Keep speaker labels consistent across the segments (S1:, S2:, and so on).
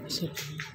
S1: Isip.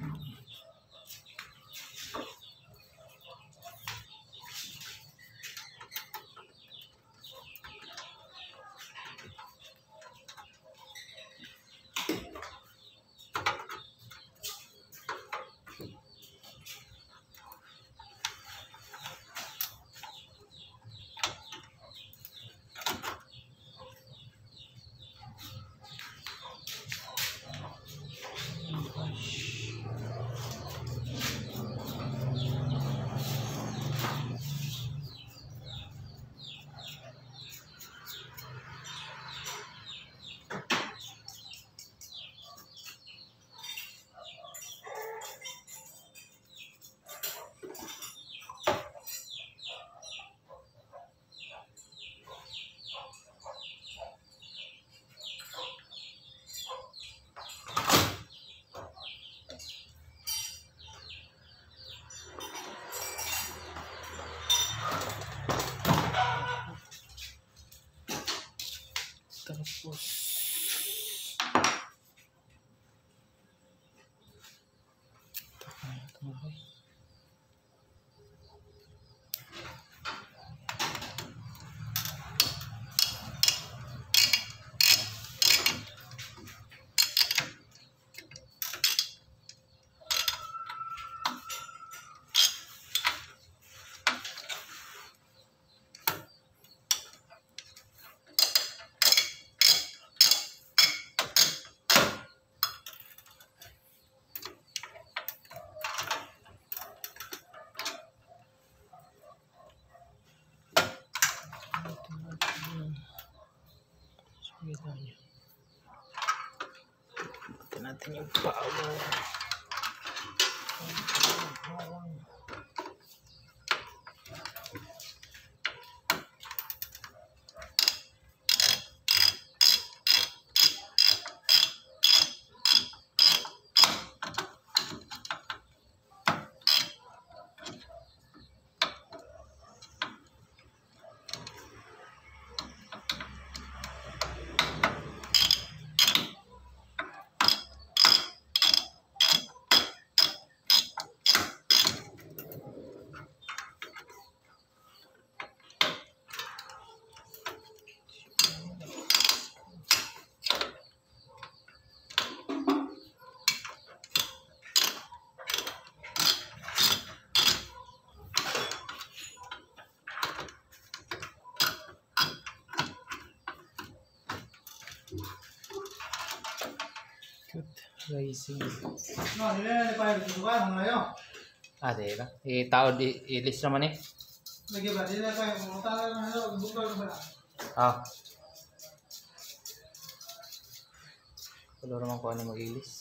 S1: Tapos ito natin yung power. Good rising.
S2: No, nilala pa yung tutukan, mga yun.
S1: Di ba? Tao i-list naman eh.
S2: Lagi ba, nilala pa yung mga tala na yun, bukal na ba?
S1: Wala naman kung ano mag-i-list.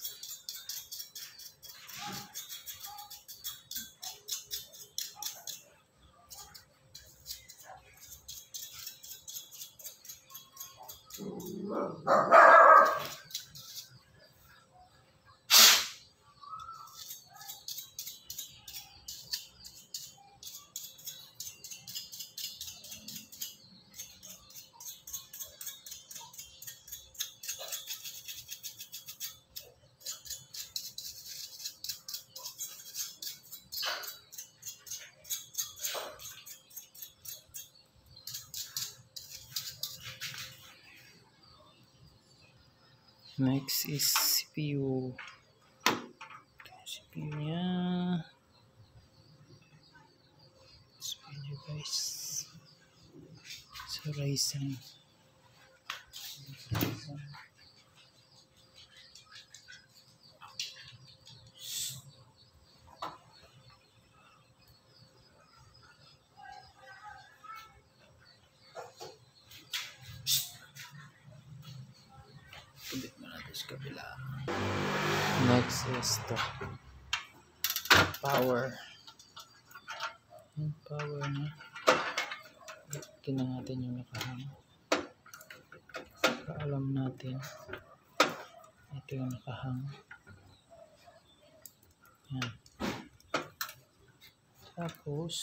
S1: Next is CPU. CPU nya. CPU guys. So Ryzen. Next is the power. Yung power niya. Tingnan natin yung nakahang. Para alam natin. Ito yung nakahang. Yan. Tapos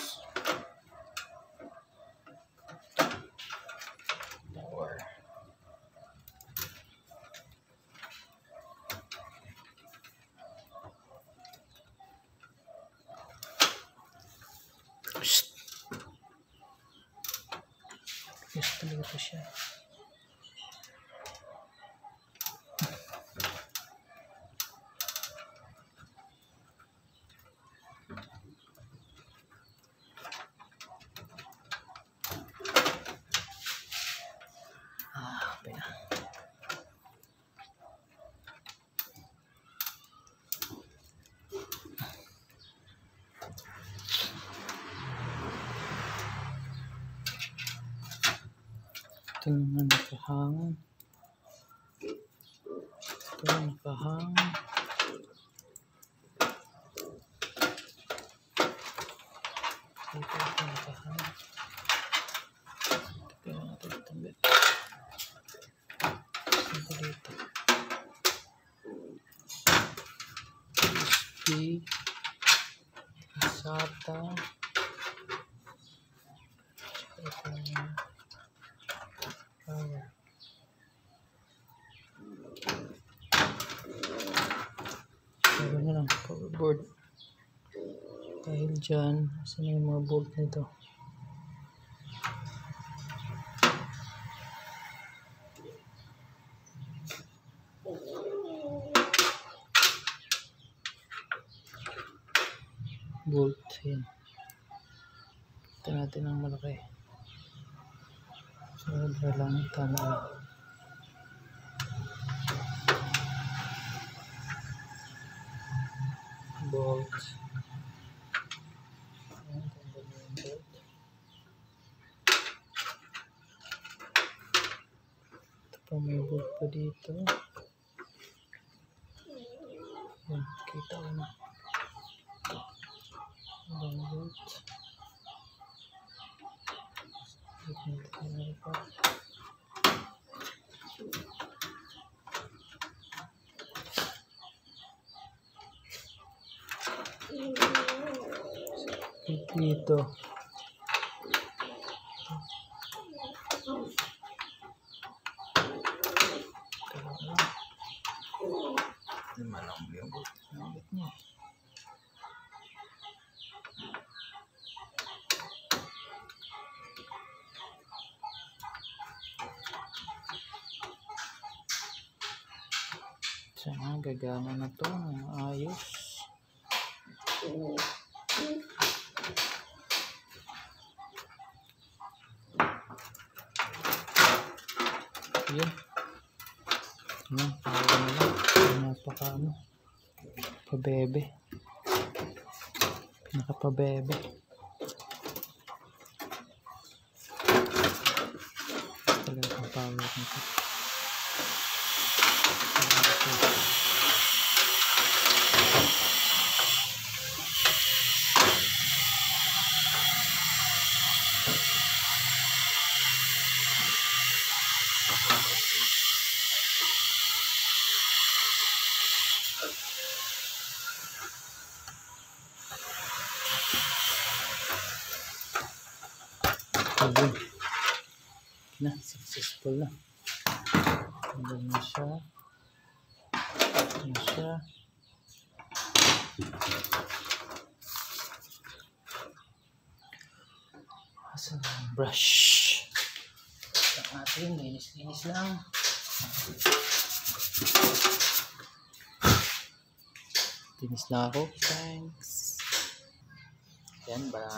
S1: power. Ayos talaga po siya. Okay na. Ito naman nakahang. Ito nakahang. Ito nakahang. Ito natin tambit. Ito dito. USB. SATA. Ito na. Power. Pero na lang, power board. Dahil dyan, saan yung mga bolt nito? Bolt, yan. Ito natin ang malaki. Sobra lang, tama lang. Bolt. Ayan, tanggal na yung bolt. Ito pa, may bolt pa dito. Ayan, kita ko na. Ibang bolt. Dito na pa. Dito. Malang yung bolt niya. Sana gagana na to ng ayos. Yan. Yan, para na lang. Napaka ano. Pabebe. Pinakapabebe. Talaga ang power nito. Okay na, successful na. Tanggal na siya. Ayan siya. Asan ang brush? Ito natin, linis-linis lang. Linis na ako. Thanks. Yan ba?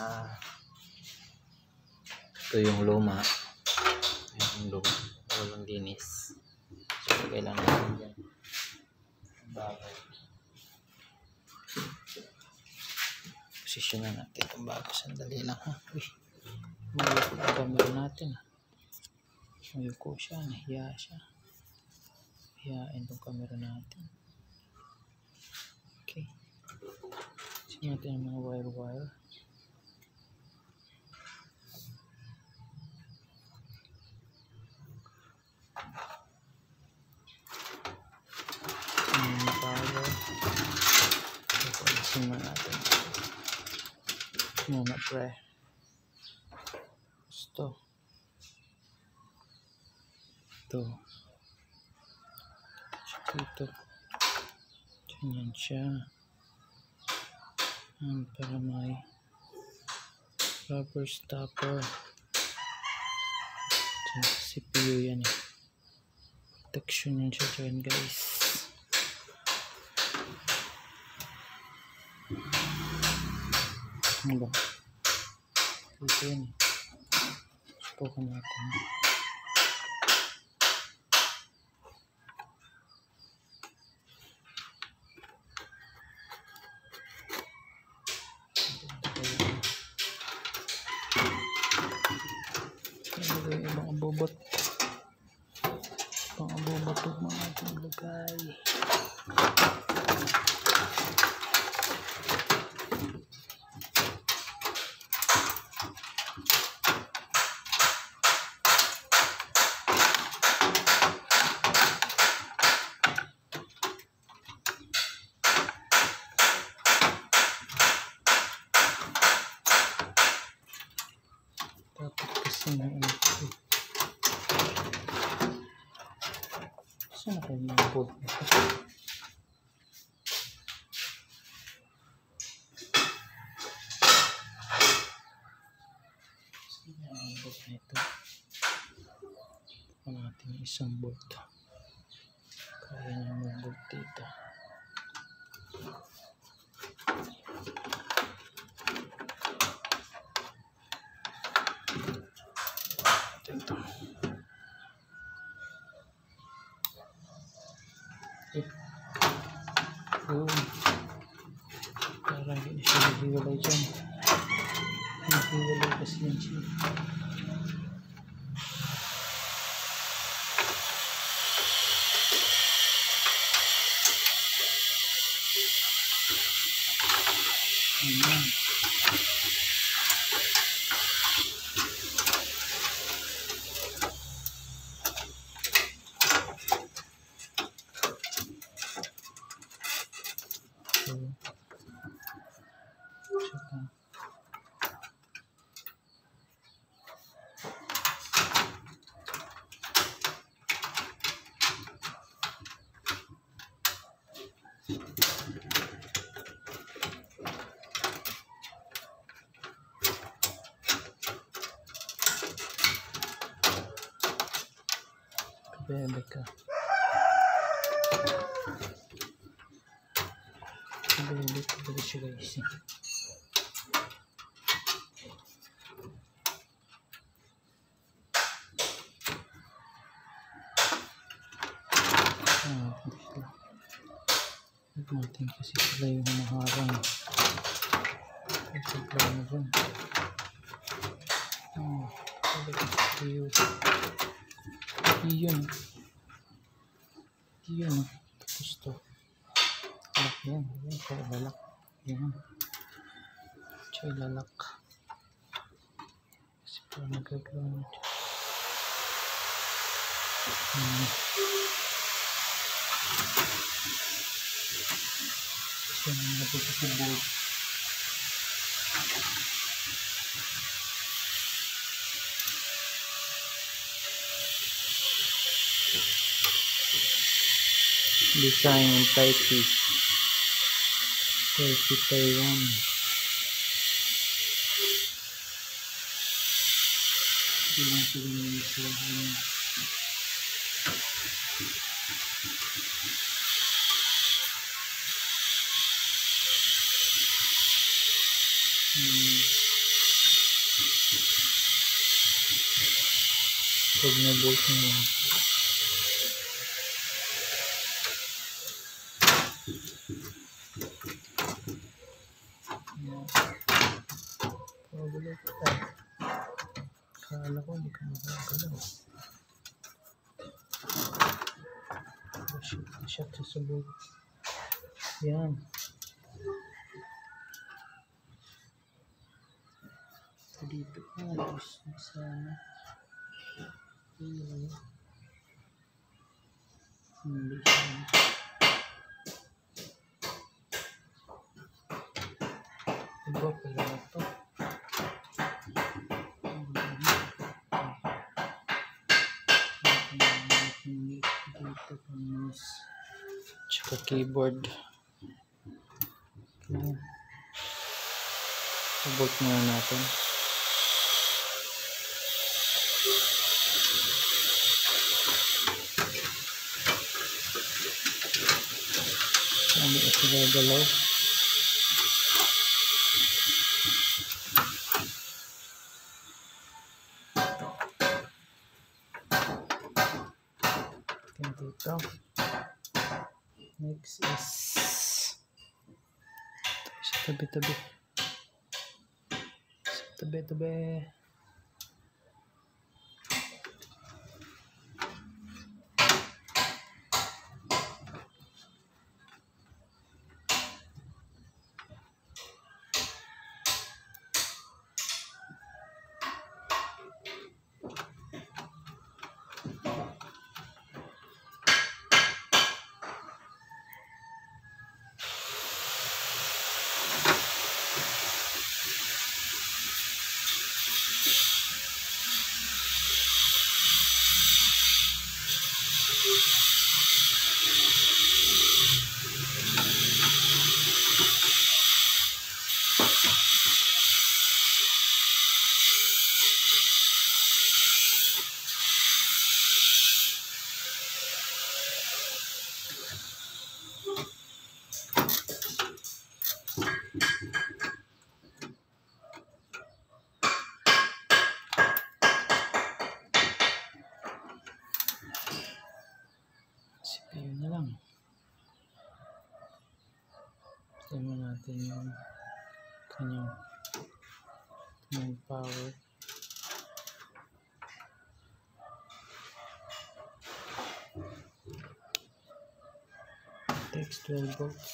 S1: Ito yung luma. Ayan yung luma. Walang linis. So, kailangan natin dyan. Bago. Posisyonan natin itong bago. Sandali lang ha. Uy. Mayuko ang camera natin ha. Mayuko siya. Nahiya siya. Hiyain itong camera natin. Okay. Sige natin yung mga wire-wire. Tingnan natin. Muna pre. Gusto. Ito. Ito. Ganyan siya. Para may rubber stopper. Diyan sa CPU yan eh. Protection yan siya dyan guys. Ano ba? Ito yan eh. Subukan natin. Ibang abobot yung mga ating lagay. Dapat kasi na ito. Saan ako yung mga board na ito? Saan yung mga board na ito? Ito natin isang board. Kaya nyo mga board dito. Ito. Parang hindi siya naghiwalay dyan. Naghiwalay kasi yan siya. Ayan. Bebe ka. Bebe siya guys. Natin kasi sila yung humaharang. Ito pala na dyan. Iyon. Tapos to. Lalak yan. Ito lalak. Yan. Ito lalak. Kasi pala nagagawa na dyan. Ito yung napagkakabog. Design in Taipei. Taiwan. Pag na-bolt mo yan. Pagulog ka. Kala ko hindi ka makakalaw. Shot sa sabog. Yan. Dito ka. Tapos sana. Hindi siya. Iba pala ito. Dito pa mouse. Tsaka keyboard. Bolt muna natin. Ano ito gagalaw? Dito. Next is sa tabi-tabi. Sa tabi-tabi. CPU na lang. Tignan natin yung kanyang power. Takes 12 volts.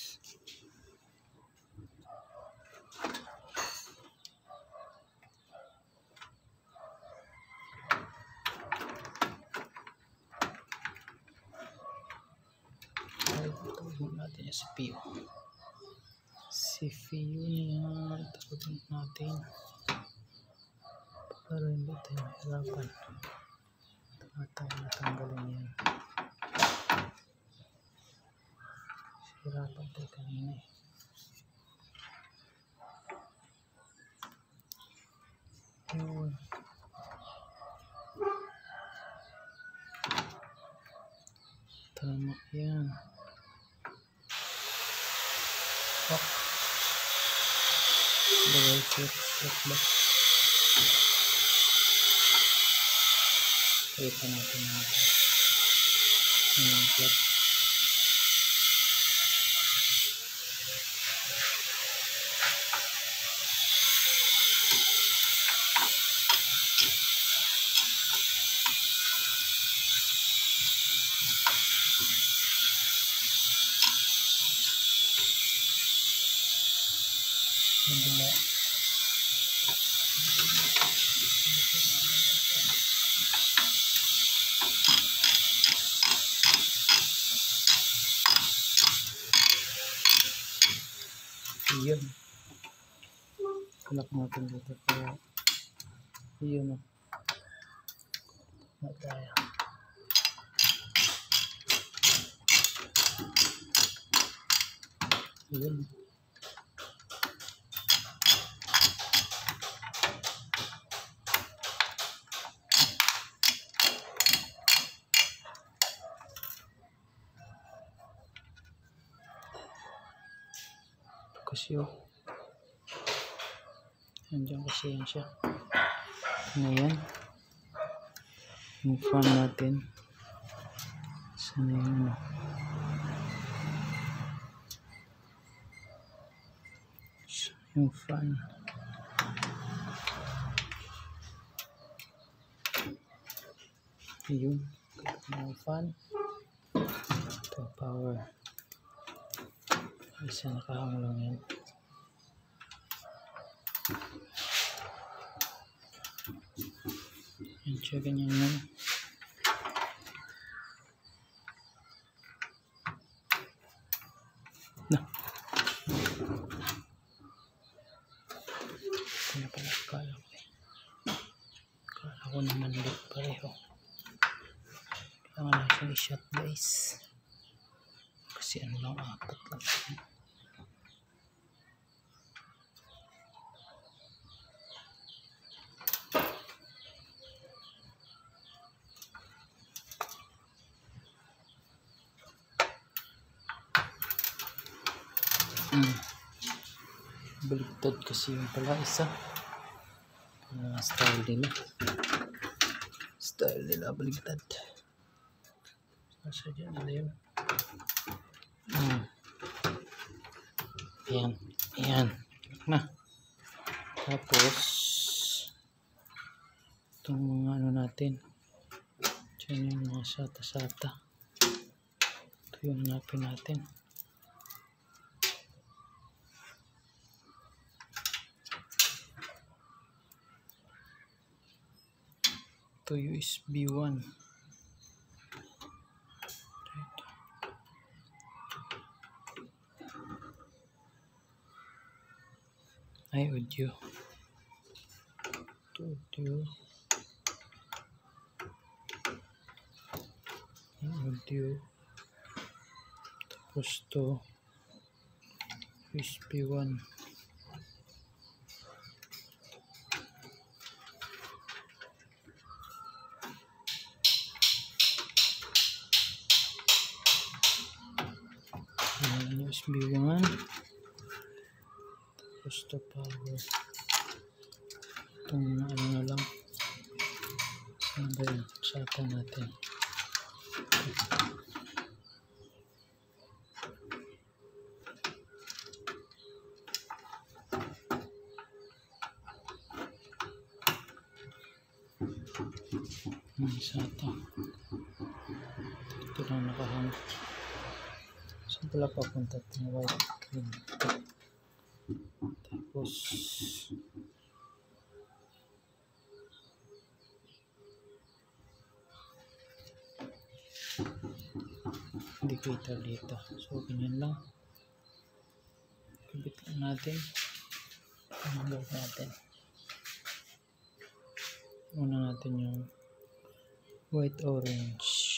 S1: Tawagin natin yung CPU. CPU niya, tawagin natin para hindi tayo mahirapan. Tayo natanggalin yan. Hirapan tayo kanina eh. Yun. Tama yan. Oh. Bagay set ba? Kita natin yung plug. Bila yun, kulak natin dito kaya yun o mataya. Yun kasi yun. Nandiyan kasi yan siya. Ngayon, yung fan natin. Sana yun ano. Yung fan. Ayun. Yung fan. Ito power. Isa nakahang lang yan. Yan siya, ganyan yan. Na. Kaya pala kala ko naman ulit pareho. Kailangan lang siyang i-shot guys. Kasi ano lang, apat lang. Baligtad kasi yung pala isa. Style nila baligtad. Nasa dyan nila yun. Ayan na. Tapos itong mga ano natin, dyan yung mga sata-sata. Ito yung hanapin natin. Ito USB 1. Ay, audio. Ito audio. Audio. Tapos ito USB 1. USB 1. Tapos ito power. Itong ano na lang. Ano ba yun? Sata natin. Sata. Ito lang nakahang. Saan pala papunta itong white green? Tapos indicator dito. So ganyan lang. Kabit lang natin. Hanggang natin. Una natin yung white orange.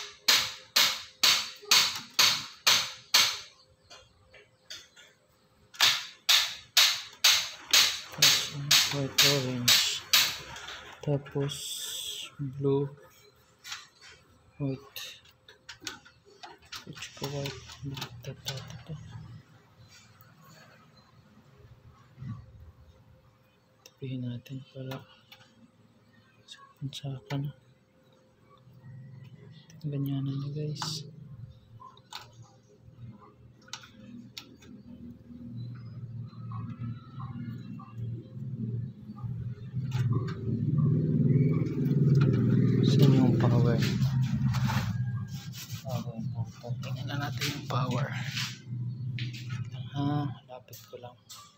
S1: White orange, tapos blue, white, white, tapihin natin para sakan. Ganyan na guys. Saan yung power? Tingnan na natin yung power. Lapit ko lang.